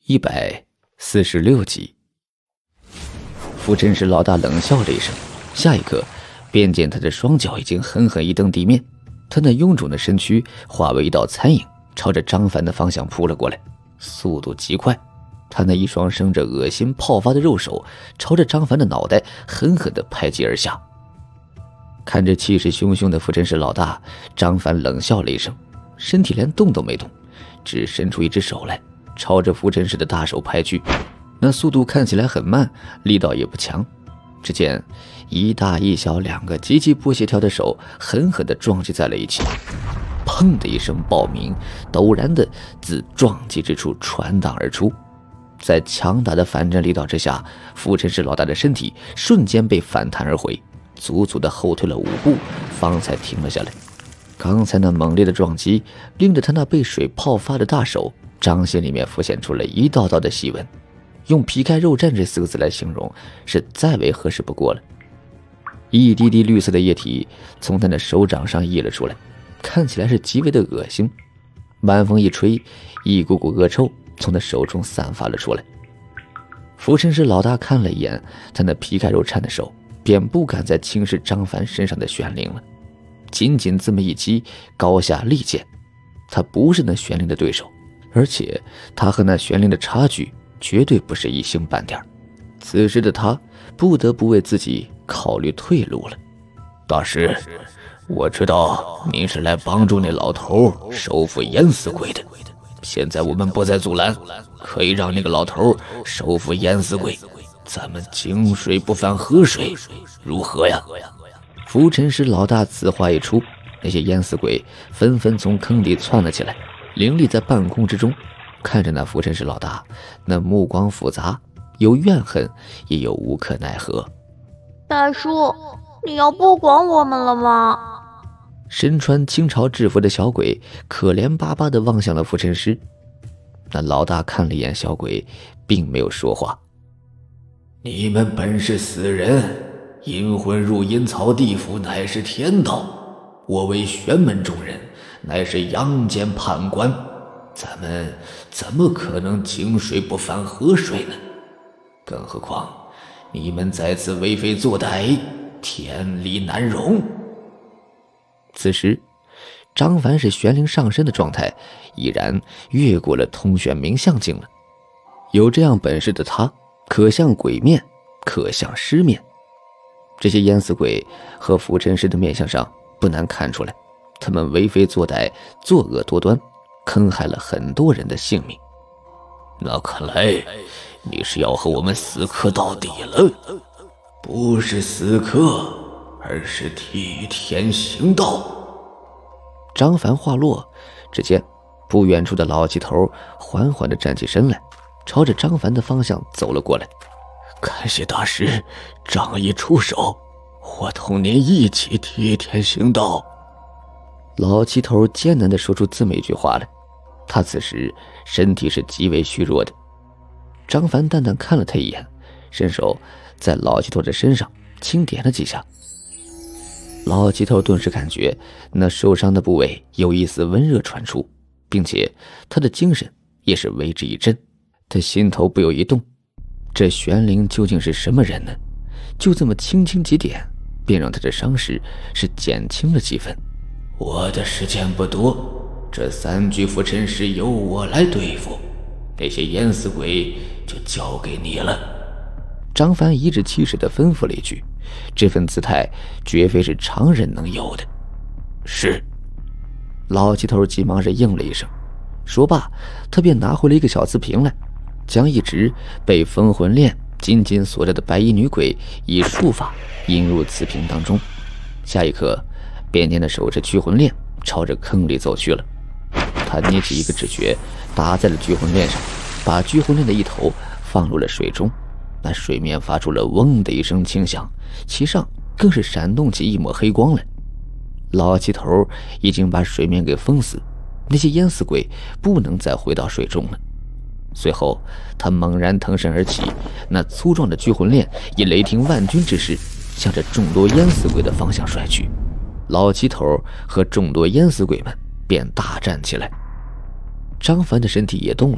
146集。傅真实老大冷笑了一声，下一刻便见他的双脚已经狠狠一蹬地面，他那臃肿的身躯化为一道残影，朝着张凡的方向扑了过来，速度极快。他那一双生着恶心泡发的肉手朝着张凡的脑袋狠狠地拍击而下。看着气势汹汹的傅真实老大，张凡冷笑了一声，身体连动都没动，只伸出一只手来朝着傅真实的大手拍去。那速度看起来很慢，力道也不强。只见一大一小两个极其不协调的手狠狠地撞击在了一起，砰的一声爆鸣陡然地自撞击之处传荡而出。在强大的反震力道之下，傅真实老大的身体瞬间被反弹而回，足足的后退了5步，方才停了下来。刚才那猛烈的撞击令得他那被水泡发的大手掌心里面浮现出了一道道的细纹，用皮开肉绽这4个字来形容是再为合适不过了。一滴滴绿色的液体从他的手掌上溢了出来，看起来是极为的恶心。晚风一吹，一股股恶臭从他手中散发了出来。傅真实老大看了一眼他那皮开肉绽的手，便不敢再轻视张凡身上的玄灵了。仅仅这么一击，高下立见，他不是那玄灵的对手，而且他和那玄灵的差距绝对不是一星半点。此时的他不得不为自己考虑退路了。 大师，我知道您是来帮助那老头收服淹死鬼的，现在我们不再阻拦，可以让那个老头收服淹死鬼，咱们井水不犯河水，如何呀？ 傅真实老大此话一出，那些淹死鬼纷纷从坑里窜了起来，凌立在半空之中，看着那傅真实老大，那目光复杂，有怨恨也有无可奈何。 大叔，你要不管我们了吗？ 身穿清朝制服的小鬼可怜巴巴地望向了傅真实。那老大看了一眼小鬼，并没有说话。 你们本是死人，阴魂入阴曹地府乃是天道，我为玄门中人，乃是阳间判官，咱们怎么可能井水不犯河水呢？更何况你们在此为非作歹，天理难容。 此时张凡是玄灵上身的状态，已然越过了通玄冥象境了。有这样本事的他，可向鬼面，可向尸面。这些淹死鬼和傅真实的面相上不难看出来，他们为非作歹，作恶多端，坑害了很多人的性命。 那看来你是要和我们死磕到底了，不是死磕，而是替天行道。 张凡话落，只见不远处的老鸡头缓缓地站起身来，朝着张凡的方向走了过来。 感谢大师仗义出手，我同您一起替天行道。 老鸡头艰难地说出这么一句话来，他此时身体是极为虚弱的。张凡淡淡看了他一眼，伸手在老鸡头的身上轻点了几下。老鸡头顿时感觉那受伤的部位有一丝温热传出，并且他的精神也是为之一振。他心头不由一动，这玄灵究竟是什么人呢？就这么轻轻几点，便让他的伤势是减轻了几分。 我的时间不多，这3具傅真实由我来对付，那些淹死鬼就交给你了。 张凡颐指气使地吩咐了一句，这份姿态绝非是常人能有的。 是。 老鸡头急忙是应了一声，说罢他便拿回了一个小瓷瓶来，将一直被封魂链紧紧锁着的白衣女鬼以术法引入瓷瓶当中。下一刻便见那手持拘魂链朝着坑里走去了。他捏起一个指诀打在了拘魂链上，把拘魂链的一头放入了水中，那水面发出了嗡的一声轻响，其上更是闪动起一抹黑光来。老鸡头已经把水面给封死，那些淹死鬼不能再回到水中了。随后他猛然腾身而起，那粗壮的拘魂链以雷霆万钧之势向着众多淹死鬼的方向甩去。老鸡头和众多淹死鬼们便大战起来。张凡的身体也动了，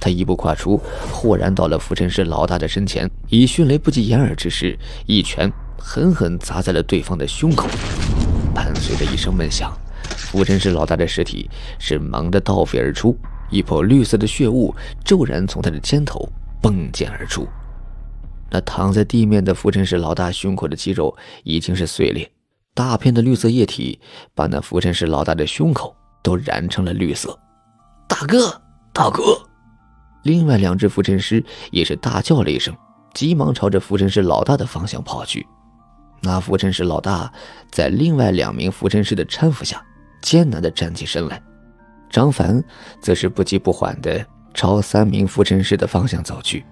他一步跨出，豁然到了浮尘师老大的身前，以迅雷不及掩耳之势，一拳狠狠砸在了对方的胸口。伴随着一声闷响，浮尘师老大的尸体是猛地倒飞而出，一泼绿色的血雾骤然从他的肩头迸溅而出。那躺在地面的浮尘师老大胸口的肌肉已经是碎裂，大片的绿色液体把那浮尘师老大的胸口都染成了绿色。大哥，大哥！另外2只浮尘师也是大叫了一声，急忙朝着浮尘师老大的方向跑去。那浮尘师老大在另外2名浮尘师的搀扶下艰难地站起身来，张凡则是不急不缓地朝3名浮尘师的方向走去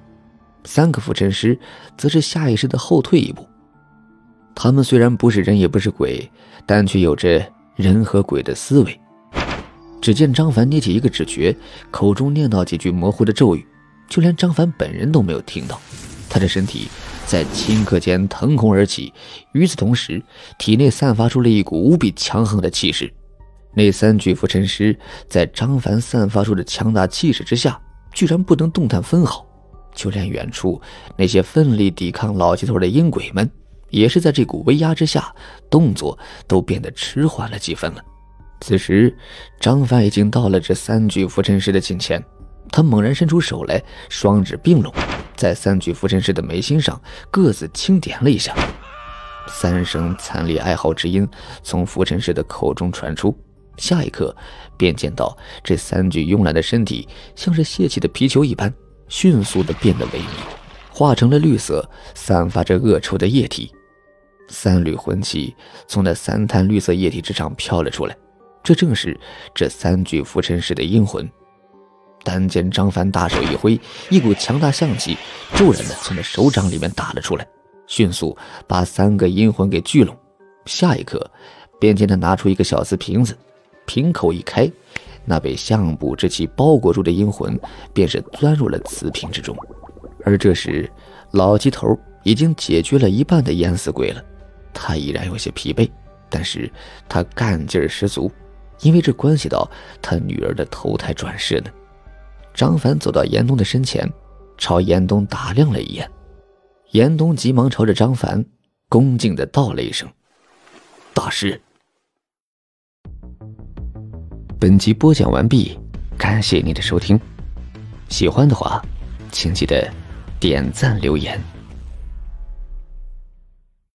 ，3个浮尘师则是下意识地后退一步。他们虽然不是人也不是鬼，但却有着人和鬼的思维。只见张凡捏起一个指诀，口中念叨几句模糊的咒语，就连张凡本人都没有听到。他的身体在顷刻间腾空而起，与此同时，体内散发出了一股无比强横的气势。那3具浮尘师在张凡散发出的强大气势之下，居然不能动弹分毫。就连远处那些奋力抵抗老鸡头的阴鬼们，也是在这股威压之下，动作都变得迟缓了几分了。此时张凡已经到了这3具浮尘师的近前，他猛然伸出手来，双指并拢，在3具浮尘师的眉心上各自轻点了一下。3声惨烈哀嚎之音从浮尘师的口中传出，下一刻便见到这3具慵懒的身体像是泄气的皮球一般，迅速地变得萎靡，化成了绿色散发着恶臭的液体。3缕魂气从那3滩绿色液体之上飘了出来，这正是这3具浮尘师的阴魂。但见张凡大手一挥，一股强大象气骤然地从他手掌里面打了出来，迅速把3个阴魂给聚拢。下一刻便见他拿出一个小瓷瓶子，瓶口一开，那被相卜之气包裹住的阴魂便是钻入了瓷瓶之中。而这时老鸡头已经解决了一半的淹死鬼了，他依然有些疲惫，但是他干劲十足，因为这关系到他女儿的投胎转世呢。张凡走到严冬的身前，朝严冬打量了一眼。严冬急忙朝着张凡恭敬地道了一声：大师。本集播讲完毕，感谢您的收听。喜欢的话请记得点赞留言。